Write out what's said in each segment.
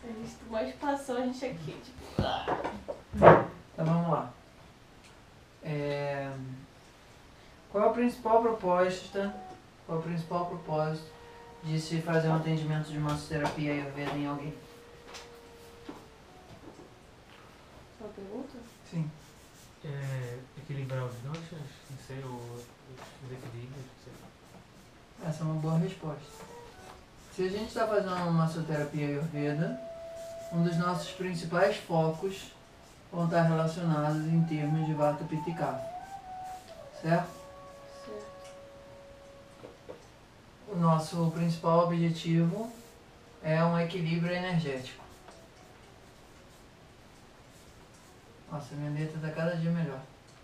A gente mais passou a gente aqui, tipo... Então vamos lá. Qual é o principal propósito de se fazer um atendimento de massoterapia ayurveda em alguém? Sua pergunta? Sim. Equilibrar os doshas, não sei, os equilíbrios, não sei. Essa é uma boa resposta. Se a gente está fazendo uma massoterapia ayurveda, um dos nossos principais focos vão estar relacionados em termos de vata, pitta e kapha. Certo? Certo. O nosso principal objetivo é um equilíbrio energético. Nossa, minha letra está cada dia melhor.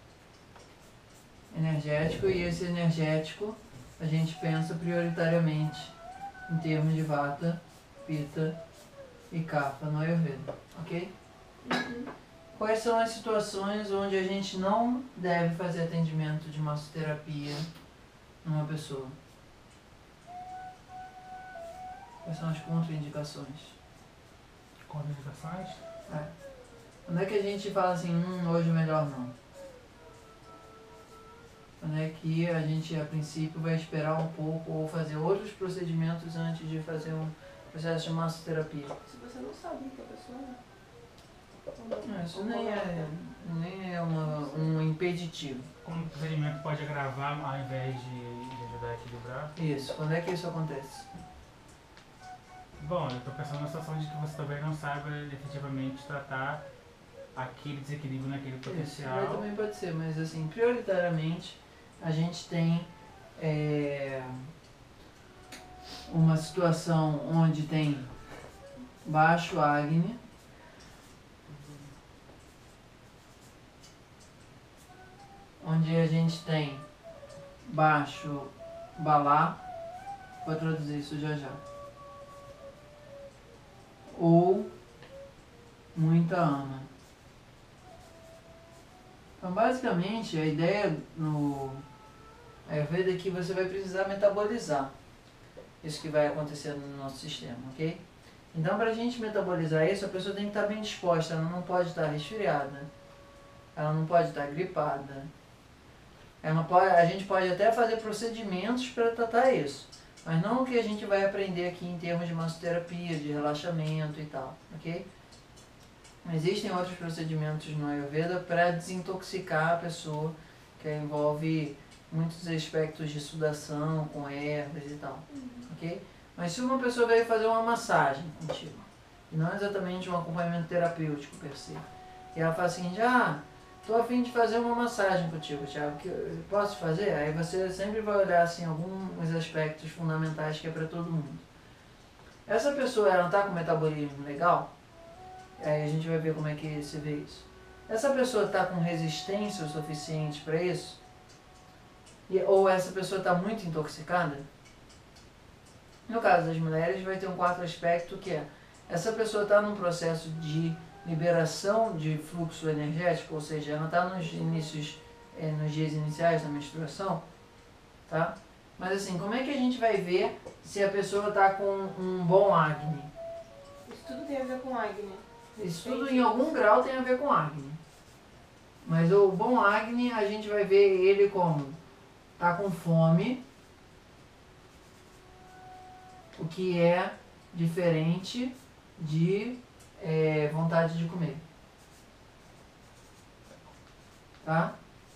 Energético, e esse energético a gente pensa prioritariamente em termos de vata, pitta e kapha no Ayurveda, ok? Uhum. Quais são as situações onde a gente não deve fazer atendimento de massoterapia numa pessoa? Quais são as contraindicações? Contraindicações? Quando é que a gente fala assim, hoje melhor não? Quando é que a gente, a princípio, vai esperar um pouco ou fazer outros procedimentos antes de fazer um processo de massoterapia? Se você não sabe que a pessoa... Não, isso nem é um impeditivo. Como o procedimento pode agravar ao invés de ajudar a equilibrar? Isso, quando é que isso acontece? Bom, eu estou pensando na situação de que você talvez não saiba efetivamente tratar aquele desequilíbrio naquele Isso, potencial. também pode ser, mas assim, prioritariamente a gente tem uma situação onde tem baixo Agni, onde a gente tem baixo Balá, vou traduzir isso já já, ou muita Ama. Então basicamente a ideia no Ayurveda é que você vai precisar metabolizar isso que vai acontecer no nosso sistema, ok? Então para a gente metabolizar isso, a pessoa tem que estar bem disposta, ela não pode estar resfriada, ela não pode estar gripada, a gente pode até fazer procedimentos para tratar isso, mas não o que a gente vai aprender aqui em termos de massoterapia, de relaxamento e tal, ok? Existem outros procedimentos no Ayurveda para desintoxicar a pessoa, que envolve muitos aspectos de sudação, com ervas e tal, ok? Mas se uma pessoa veio fazer uma massagem contigo, e não exatamente um acompanhamento terapêutico per se, e ela fala assim, estou a fim de fazer uma massagem contigo, Thiago, que eu posso fazer? Aí você sempre vai olhar assim, alguns aspectos fundamentais que é para todo mundo. Essa pessoa, ela não está com metabolismo legal? Aí a gente vai ver como é que se vê isso. Essa pessoa está com resistência o suficiente para isso? Ou essa pessoa está muito intoxicada? No caso das mulheres, vai ter um quarto aspecto que é: essa pessoa está num processo de liberação de fluxo energético, ou seja, ela está nos dias iniciais da menstruação, tá? Mas assim, como é que a gente vai ver se a pessoa está com um bom Agni? Isso tudo tem a ver com Agni. Isso tudo em algum grau tem a ver com Agni. Mas o bom Agni, a gente vai ver ele como tá com fome, o que é diferente de vontade de comer. Tá?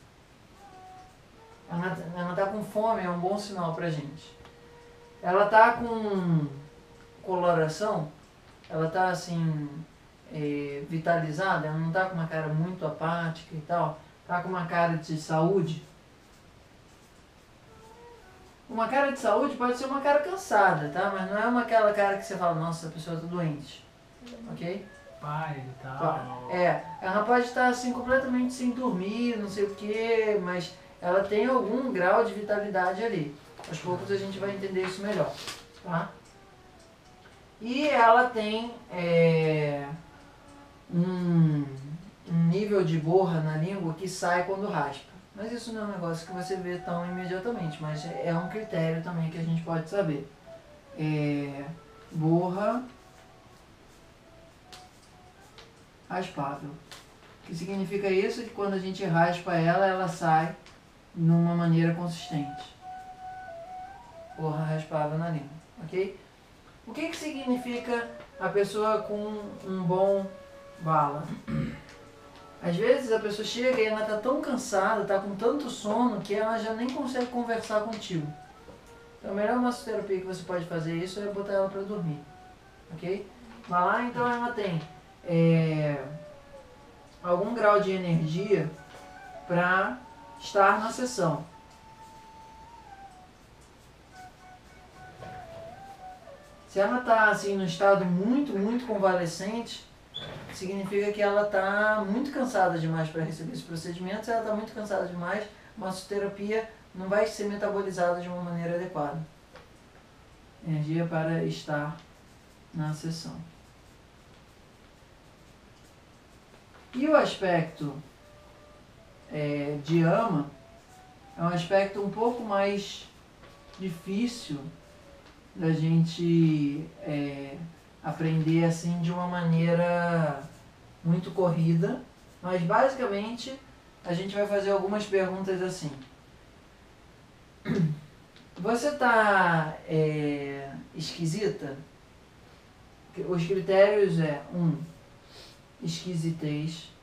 Ela tá com fome, é um bom sinal pra gente. Ela tá com coloração, ela tá assim, vitalizada, ela não tá com uma cara muito apática e tal, tá com uma cara de saúde. Uma cara de saúde pode ser uma cara cansada, tá? Mas não é aquela cara que você fala, nossa, a pessoa tá doente, ok? Pálido e tal. Ela pode estar assim completamente sem dormir, não sei o que, mas ela tem algum grau de vitalidade ali. Aos poucos a gente vai entender isso melhor, tá? E ela tem um nível de borra na língua que sai quando raspa. Mas isso não é um negócio que você vê tão imediatamente, mas é um critério também que a gente pode saber. Borra raspável. O que significa isso? Que quando a gente raspa ela, ela sai numa maneira consistente. Porra raspável na língua, ok? O que significa a pessoa com um bom bala? Às vezes a pessoa chega e ela tá tão cansada, tá com tanto sono, que ela já nem consegue conversar contigo. Então a melhor massoterapia que você pode fazer isso é botar ela para dormir, ok? Mas lá então ela tem algum grau de energia para estar na sessão. Se ela está assim no estado muito convalescente, significa que ela está muito cansada demais para receber esse procedimento. Se ela está muito cansada demais, a massoterapia não vai ser metabolizada de uma maneira adequada. Energia para estar na sessão. E o aspecto de ama é um aspecto um pouco mais difícil da gente aprender assim de uma maneira muito corrida, mas basicamente a gente vai fazer algumas perguntas assim. Você tá esquisita? Os critérios é 1. Esquisitez.